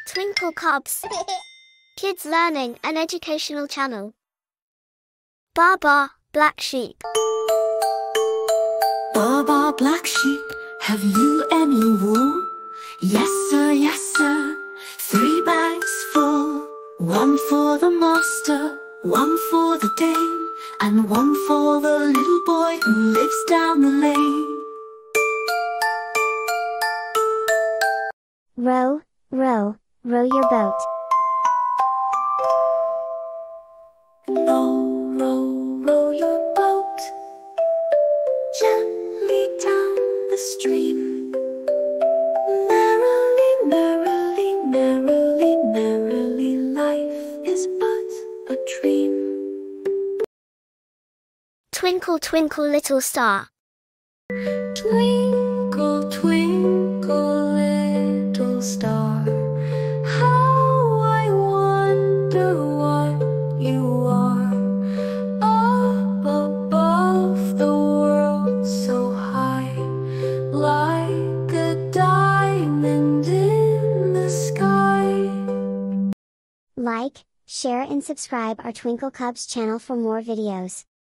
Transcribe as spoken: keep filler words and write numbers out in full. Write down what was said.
TwinkleCubs, Kids Learning and Educational Channel. Baa Baa Black Sheep. Baa Baa Black Sheep, have you any wool? Yes sir, yes sir, three bags full. One for the master, one for the dame, and one for the little boy who lives down the lane. Row, row, row your boat. Row, row, row your boat gently down the stream. Merrily, merrily, merrily, merrily, life is but a dream. Twinkle, twinkle, little star. Twinkle, twinkle, little star, how I wonder what you are. Up above the world so high, like a diamond in the sky. Like, share and subscribe our TwinkleCubs channel for more videos.